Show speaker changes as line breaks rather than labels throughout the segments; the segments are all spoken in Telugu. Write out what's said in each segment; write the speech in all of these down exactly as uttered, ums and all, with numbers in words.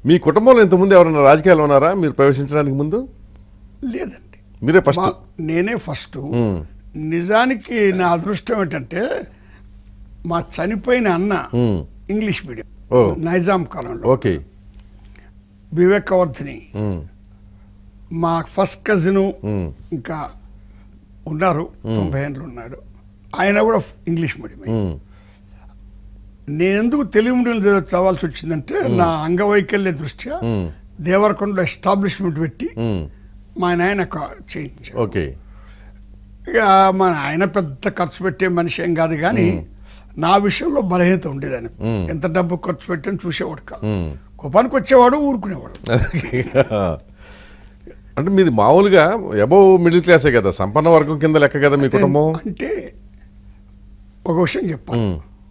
మీ కుటుంబంలో ఇంతకుముందు ఎవరైనా రాజకీయాలు ఉన్నారా మీరు ప్రవేశించడానికి ముందు?
లేదండి,
మీరే ఫస్ట్.
నేనే ఫస్ట్. నిజానికి నా అదృష్టం ఏంటంటే మా చనిపోయిన అన్న ఇంగ్లీష్ మీడియం నైజాం కాలంలో.
ఓకే.
వివేకవర్ధిని మా ఫస్ట్ కజిన్ ఇంకా ఉన్నారు, తొంభై ఏళ్ళు ఉన్నాడు, ఆయన కూడా ఇంగ్లీష్ మీడియం. నేను ఎందుకు తెలుగు మీడియం చదవాల్సి వచ్చిందంటే నా అంగవైకల్య దృష్ట్యా దేవరకొండలో ఎస్టాబ్లిష్మెంట్ పెట్టి మా నాయన చేయించారు.
ఓకే.
ఇక మా ఆయన పెద్ద ఖర్చు పెట్టే మనిషి ఏం కాదు, కానీ నా విషయంలో బలహీనత ఉండేది. ఆయన ఎంత డబ్బు ఖర్చు పెట్టని చూసేవాడు కాదు, కోపానికి వచ్చేవాడు, ఊరుకునేవాడు.
అంటే మీది మామూలుగా అబౌవ్ మిడిల్ క్లాసే కదా, సంపన్న వర్గం కింద లెక్క కదా మీ కుటుంబం.
అంటే ఒక విషయం చెప్పాలి,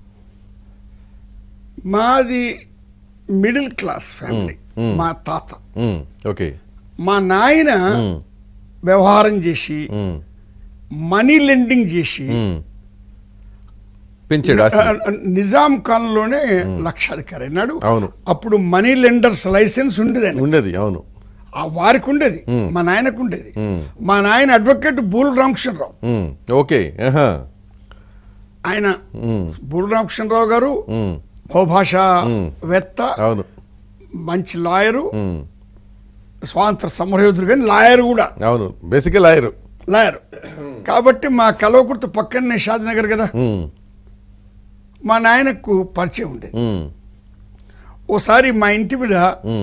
మాది మిడిల్ క్లాస్ ఫ్యామిలీ. మా తాత,
ఓకే,
మా నాయన వ్యవహారం చేసి మనీ లెండింగ్ చేసి
పెంచాడు.
నిజాం కాలంలోనే లక్షాధికారి అయినాడు.
అవును.
అప్పుడు మనీ లెండర్స్ లైసెన్స్ ఉండేది
ఉండేది అవును,
వారికి ఉండేది, మా నాయనకు ఉండేది. మా నాయన అడ్వకేట్ బూల్ రామకృష్ణరావు.
ఓకే.
ఆయన బూల్ రామకృష్ణరావు గారు బహుభాషావేత్త,
అవును,
మంచి లాయరు, స్వాతంత్ర సమరయోధుడు, కానీ లాయర్ కూడా.
అవును, బేసిక్గా లాయరు
లాయర్ కాబట్టి మా కలవకుర్తి పక్కనే షాద్నగర్ కదా, మా నాయనకు పరిచయం ఉండేది. ఓసారి మా ఇంటి మీద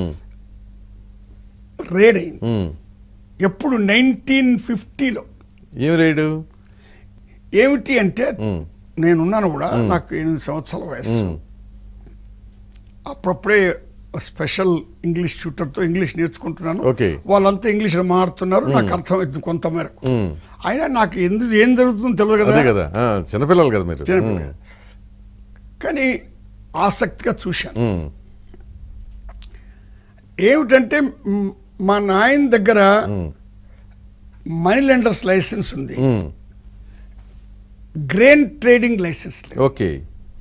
రేడ్ అయింది. ఎప్పుడు నైన్టీన్ ఫిఫ్టీలో.
ఏం రేడు?
ఏమిటి అంటే నేనున్నాను కూడా, నాకు ఎనిమిది సంవత్సరాల వయసు. అప్పుడప్పుడే స్పెషల్ ఇంగ్లీష్ ట్యూటర్తో ఇంగ్లీష్ నేర్చుకుంటున్నాను. వాళ్ళంతా ఇంగ్లీష్లో మాట్లాడుతున్నారు, నాకు అర్థమవుతుంది కొంత మేరకు. అయినా నాకు ఎందుకు ఏం జరుగుతుందో తెలియదు
కదా, చిన్నపిల్లలు కదా మీరు.
చిన్నపిల్లలు కానీ ఆసక్తిగా చూశాను. ఏమిటంటే మా నాయన దగ్గర మనీ లెండర్స్ లైసెన్స్ ఉంది, గ్రెయిన్ ట్రేడింగ్ లైసెన్స్ లేదు.
ఓకే.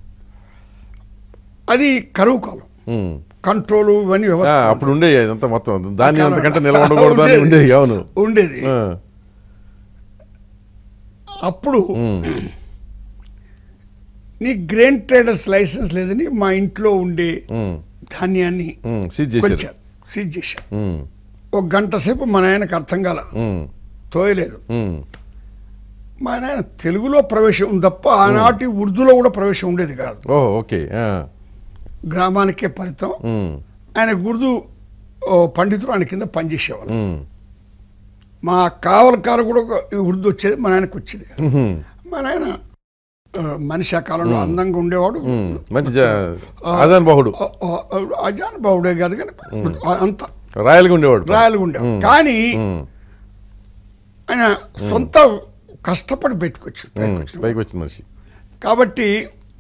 అది కరువు కాలం, కంట్రోల్ ఇవన్నీ వ్యవస్థ
అప్పుడు ఉండేది అంతా, మొత్తం దాన్ని అంతకంటే నిలబడకూడదు ఉండేది. అవును,
ఉండేది. అప్పుడు నీ గ్రెయిన్ ట్రేడర్స్ లైసెన్స్ లేదని మా ఇంట్లో ఉండే ధాన్యాన్ని సీజ్ చేశారు. సీజ్ చేశారు. ఒక గంట సేపు మా నాయనకు అర్థం కాల, తోయలేదు. మా నాయన తెలుగులో ప్రవేశం ఉంది తప్ప ఆనాటి ఉర్దూలో కూడా ప్రవేశం ఉండేది కాదు.
ఓకే.
గ్రామానికే పరితం. ఆయన ఉర్దూ పండితులు ఆయన కింద పనిచేసేవాళ్ళు. మా కావలకారు కూడా ఉర్దూ వచ్చేది, మా నాయనకు వచ్చేది కాదు. మా నాయన మనిషి ఆ కాలంలో అందంగా ఉండేవాడు,
అజాన్ బాహుడు.
అజాన్ బాహుడే కాదు కానీ అంత
రాయలుగా ఉండేవాడు,
రాయలుగా ఉండేవాడు. కానీ ఆయన సొంత కష్టపడి పెట్టుకొచ్చు
పైకి వచ్చిన మనిషి
కాబట్టి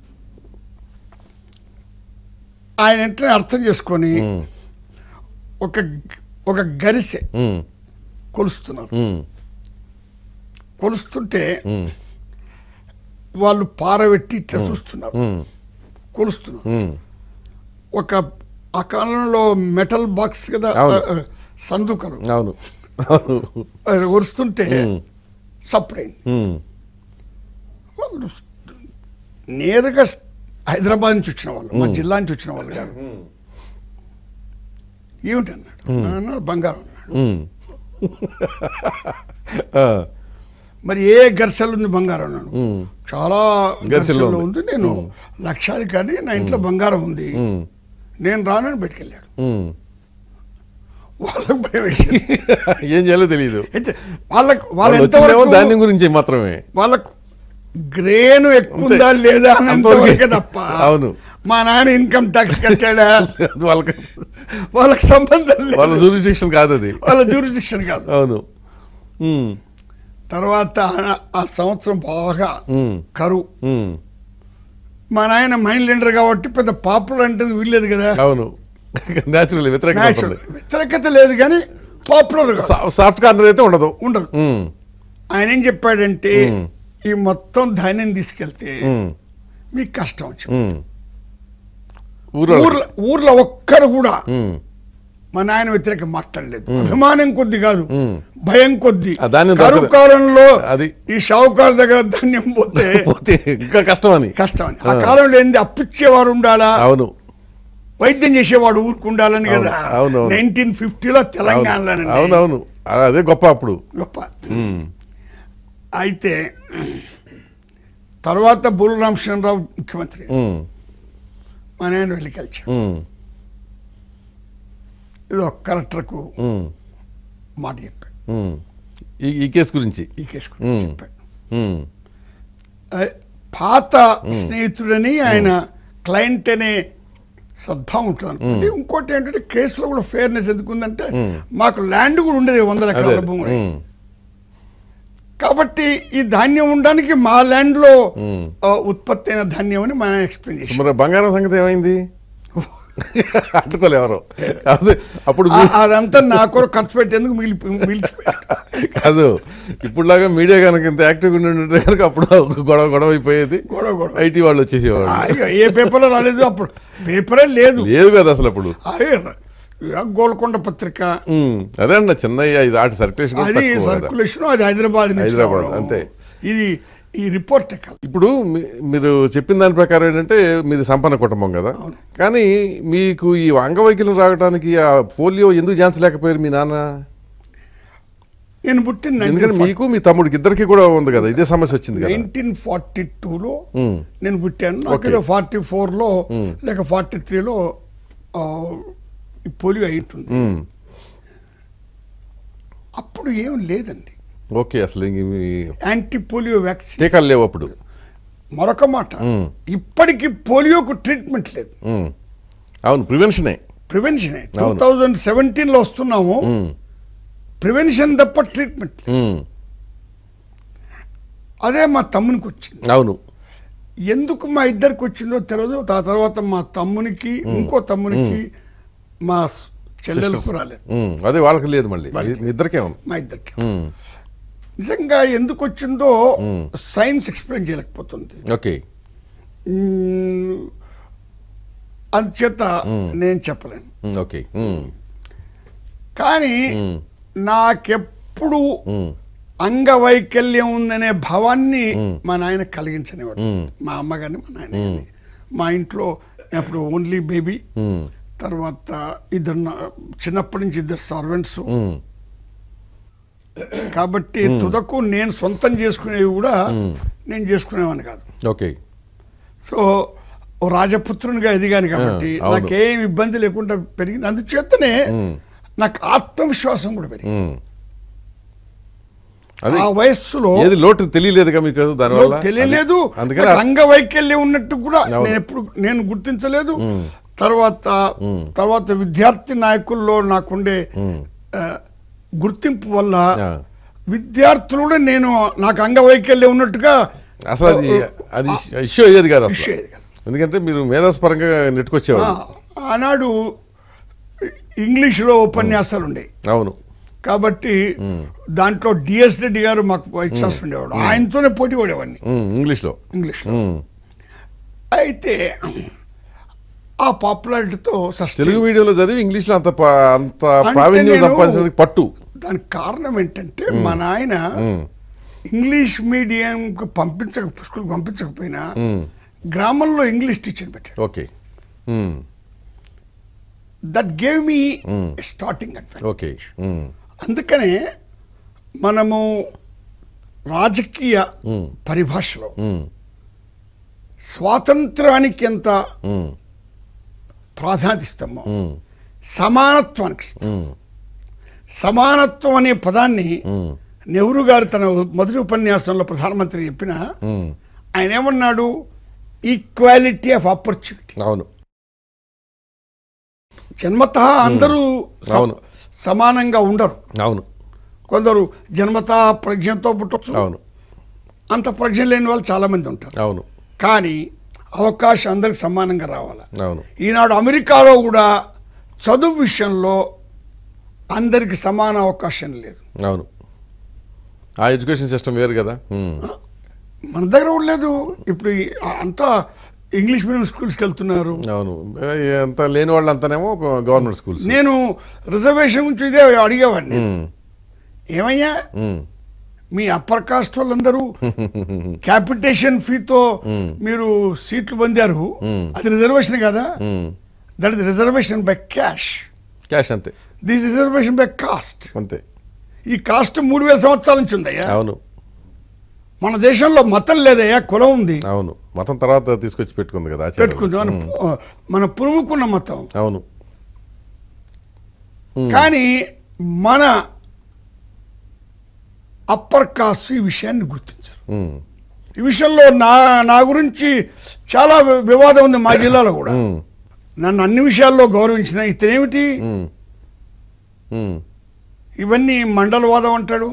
ఆయన వెంటనే అర్థం చేసుకొని ఒక ఒక గరిసె కొలుస్తున్నారు. కొలుస్తుంటే వాళ్ళు పారబెట్టి ఇట్లా చూస్తున్నారు, కొలుస్తున్నారు. ఒక ఆ కాలంలో మెటల్ బాక్స్ కదా సందుకలు, కొలుస్తుంటే సప్పుడైంది. వాళ్ళు నేరుగా హైదరాబాద్ నుంచి వచ్చిన వాళ్ళు, మా జిల్లా నుంచి వచ్చిన వాళ్ళు కాదు. ఏమిటి అన్నాడు, అన్నాడు బంగారం అన్నాడు. మరి ఏ గర్సెలు ఉంది బంగారం అన్నాడు. చాలా గర్సెల్లో ఉంది, నేను లక్షాధికారి, నా ఇంట్లో బంగారం ఉంది, నేను రానని బయటకెళ్ళాడు. వాళ్ళకు భయం వేసింది,
ఏం చేయాలో తెలియదు
వాళ్ళకు. వాళ్ళ
దాని గురించి మాత్రమే వాళ్ళకు
గ్రేను ఎక్కువ లేదా అంతవరకే తప్ప.
అవును,
మా నాన్న ఇన్కమ్ ట్యాక్స్ కట్టాడా
వాళ్ళకి
వాళ్ళకి సంబంధం లేదు,
వాళ్ళ జ్యూరిడిక్షన్ కాదు అది,
వాళ్ళ జ్యూరిడిక్షన్ కాదు.
అవును.
తర్వాత ఆ సంవత్సరం బాగా కరువు. మా నాయన మనీ లెండర్ కాబట్టి పెద్ద పాపులర్ అంటే వీల్లేదు కదా.
అవును, న్యాచురల్
వ్యతిరేకత లేదు కానీ పాపులర్,
సాఫ్ట్ కార్నర్ అయితే ఉండదు
ఉండదు. ఆయన ఏం చెప్పాడంటే ఈ మొత్తం ధాన్యం తీసుకెళ్తే మీకు కష్టం వచ్చి ఊర్లో ఊర్లో ఒక్కరు కూడా మా నాయన వ్యతిరేక మాట్లాడలేదు. అభిమానం కొద్ది కాదు, భయం కొద్ది.
ఆ ధాన్యం
కరువు
దొరకదు.
కాలంలో
అది
ఈ షావుకారు దగ్గర ధాన్యం పోతే
పోతే ఇంకా కష్టం అని
కష్టం అని. ఆ కాలంలో ఏంది, అప్పిచ్చేవారు ఉండాలా,
అవును,
వైద్యం చేసేవాడు ఊరికి ఉండాలని కదా.
అవును
నైన్టీన్ ఫిఫ్టీలో తెలంగాణలో
అవునవును అదే గొప్ప అప్పుడు
గొప్ప. అయితే తర్వాత బూల రామచంద్రరావు ముఖ్యమంత్రి, మా నాయన వెళ్ళి కలిచాడు. ఇది ఒక కలెక్టర్కు మాట చెప్పాడు,
ఈ కేసు గురించి
ఈ కేసు గురించి చెప్పాడు. పాత స్నేహితుడని ఆయన క్లయింట్ అనే సద్భావం ఉంటుంది అనుకోండి. ఇంకోటి ఏంటంటే కేసులో కూడా ఫెయిర్నెస్ ఎందుకుందంటే మాకు ల్యాండ్ కూడా ఉండేది వందల ఎకరాల భూమి. కాబట్టి ఈ ధాన్యం ఉండడానికి మా ల్యాండ్ లో ఉత్పత్తి అయిన ధాన్యం అని మనం ఎక్స్ప్లెయిన్ చేసి.
బంగారం సంగతి ఏమైంది అట్టుకోలే ఎవరు అప్పుడు
అదంతా నా కొరకు ఖర్చు పెట్టేందుకు మిగిలి మిగిలిపోయారు
కాదు. ఇప్పుడులాగా మీడియా కనుక ఇంత యాక్టివ్గా ఉంటే కనుక అప్పుడు గొడవ గొడవ అయిపోయేది.
గొడవ గొడవ
ఐటీ వాళ్ళు వచ్చేసేవాళ్ళు.
ఏ పేపర్లో రాలేదు, అప్పుడు పేపరే లేదు
లేదు కదా అసలు. అప్పుడు
గోల్కొండ పత్రిక
అదే అండి చెన్నై ఆటి సర్క్యులేషన్,
అది సర్క్యులేషన్, అది హైదరాబాద్
హైదరాబాద్ అంతే.
ఇది ఈ రిపోర్ట్.
ఇప్పుడు మీరు చెప్పిన దాని ప్రకారం ఏంటంటే మీది సంపన్న కుటుంబం కదా, కానీ మీకు ఈ అంగవైకల్యం రావడానికి ఆ పోలియో ఎందుకు చేయించలేకపోయారు మీ నాన్న?
నేను పుట్టిన
ఎందుకంటే మీకు మీ తమ్ముడికి ఇద్దరికి కూడా ఉంది కదా ఇదే సమస్య వచ్చింది కదా.
నైన్టీన్ ఫార్టీ టూలో నేను పుట్టాను. నాకు ఫార్టీ ఫోర్లో లేక ఫార్టీ త్రీలో పోలియో అయింటుంది. అప్పుడు ఏం లేదండి.
ఓకే, అసలు
యాంటీ పోలియో వ్యాక్సిన్
టీకాలు లేవు అప్పుడు.
మరొక మాట, ఇప్పటికీ పోలియోకు ట్రీట్మెంట్ లేదు.
అవును, ప్రివెన్షనే
ప్రివెన్షనే టూ థౌజండ్ సెవెంటీన్ లో వస్తున్నాము, ప్రివెన్షన్ తప్ప ట్రీట్మెంట్. అదే మా తమ్మునికి వచ్చింది.
అవును,
ఎందుకు మా ఇద్దరికి వచ్చిందో తెలియదు. ఆ తర్వాత మా తమ్మునికి, ఇంకో తమ్మునికి, మా చెల్లెలకు రాలేదు.
అదే వాళ్ళకి లేదు, మళ్ళీ ఇద్దరికే ఉంది.
మా ఇద్దరికి నిజంగా ఎందుకు వచ్చిందో సైన్స్ ఎక్స్ప్లెయిన్ చేయలేకపోతుంది.
ఓకే,
అందుచేత నేను చెప్పలేను.
ఓకే,
కానీ నాకెప్పుడు అంగవైకల్యం ఉందనే భావాన్ని మా నాయన కలిగించనివాడు. మా అమ్మ కానీ మా నాయన కానీ. మా ఇంట్లో అప్పుడు ఓన్లీ బేబీ, తర్వాత ఇద్దరు చిన్నప్పటి నుంచి ఇద్దరు సర్వెంట్స్. కాబట్టి తుదకు నేను సొంతం చేసుకునేవి కూడా నేను చేసుకునేవాడిని కాదు.
ఓకే,
సో రాజపుత్రునిగా ఎదిగాను కాబట్టి నాకేం ఇబ్బంది లేకుండా పెరిగింది. అందుచేతనే నాకు ఆత్మవిశ్వాసం కూడా పెరిగింది. ఆ వయస్సులో
లోటు తెలియలేదు మీకు, దానివల్ల
తెలియలేదు. అంగవైకల్యం ఉన్నట్టు కూడా నేను ఎప్పుడు నేను గుర్తించలేదు. తర్వాత తర్వాత విద్యార్థి నాయకుల్లో నాకుండే గుర్తింపు వల్ల విద్యార్థులు కూడా నేను నాకు అంగవైకల్యం ఉన్నట్టుగా
అసలు అది అది ఇష్యూ అయ్యేది కాదు అసలు. ఎందుకంటే మీరు మేధాస్పరంగా నెట్టుకొచ్చేవారు.
ఆనాడు ఇంగ్లీష్లో ఉపన్యాసాలు ఉండేవి.
అవును,
కాబట్టి దాంట్లో డిఎస్ రెడ్డి గారు మాకు వైస్ ఛాన్సలర్ ఉండేవాడు. ఆయనతోనే పోటీ పడేవాడిని
ఇంగ్లీష్లో
ఇంగ్లీష్లో అయితే ఆ పాపులారిటీతో
తెలుగు మీడియంలో చదివి ఇంగ్లీష్లో అంత అంత ప్రావీణ్యం సంపాదించడానికి పట్టు.
దానికి కారణం ఏంటంటే మా నాయన ఇంగ్లీష్ మీడియంకు పంపించక స్కూల్కి పంపించకపోయినా గ్రామంలో ఇంగ్లీష్ టీచర్ పెట్టాడు.
Okay,
that gave me starting advantage.
Okay,
అందుకనే మనము రాజకీయ పరిభాషలో స్వాతంత్రానికి ఎంత ప్రాధాన్యత ఇస్తామో సమానత్వానికి ఇస్తాం. సమానత్వం అనే పదాన్ని నెహ్రూ గారు తన మొదటి ఉపన్యాసంలో ప్రధానమంత్రి చెప్పిన ఆయన ఏమన్నాడు, ఈక్వాలిటీ ఆఫ్ ఆపర్చునిటీ.
అవును,
జన్మతః అందరూ సమానంగా ఉండరు.
అవును,
కొందరు జన్మతః ప్రజ్ఞతో పుట్టవచ్చు.
అవును,
అంత ప్రజ్ఞ లేని వాళ్ళు చాలా మంది ఉంటారు.
అవును,
కానీ అవకాశం అందరికి సమానంగా రావాలి.
అవును,
ఈనాడు అమెరికాలో కూడా చదువు విషయంలో అందరికి సమాన అవకాశం లేదు.
అవును, ఆ ఎడ్యుకేషన్ సిస్టమ్ వేరు కదా.
మన దగ్గర కూడా లేదు. ఇప్పుడు అంతా ఇంగ్లీష్ మీడియం స్కూల్స్కి వెళ్తున్నారు.
అవును, అంత లేని వాళ్ళు అంతానేమో గవర్నమెంట్ స్కూల్స్.
నేను రిజర్వేషన్ గురించి ఇదే అడిగేవాడిని, ఏమయ్యా మీ అప్పర్ కాస్ట్ వాళ్ళందరూ క్యాపిటేషన్ ఫీతో మీరు సీట్లు పొందారు, అది రిజర్వేషన్ కదా? That is reservation by cash.
Cash అంతే.
దిస్ రిజర్వేషన్ బై కాస్ట్
అంతే.
ఈ కాస్ట్ మూడు వేల సంవత్సరాల నుంచి ఉందయ్యా.
అవును.
మన దేశంలో మతం లేదయ్యా, కులం ఉంది.
అవును, మతం తర్వాత తీసుకొచ్చి పెట్టుకుంది కదా,
పెట్టుకుంది మన మన పురుముకున్న మతం.
అవును.
కానీ మన అప్పర్ కాస్ట్ ఈ విషయాన్ని గుర్తించరు. ఈ విషయంలో నా నా గురించి చాలా వివాదం ఉంది మా జిల్లాలో కూడా. నన్ను అన్ని విషయాల్లో గౌరవించిన ఇతనేమిటి ఇవన్నీ మండలవాదం అంటాడు.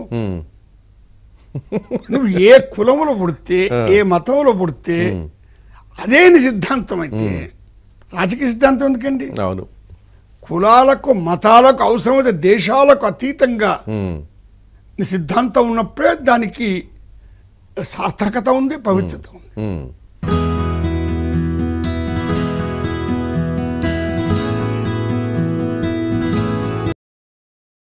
నువ్వు ఏ కులంలో పుడితే ఏ మతంలో పుడితే అదే నీ సిద్ధాంతం అయితే రాజకీయ సిద్ధాంతం ఎందుకండి?
అవును.
కులాలకు మతాలకు అవసరమైతే దేశాలకు అతీతంగా నీ సిద్ధాంతం ఉన్నప్పుడే దానికి సార్థకత ఉంది, పవిత్రత ఉంది.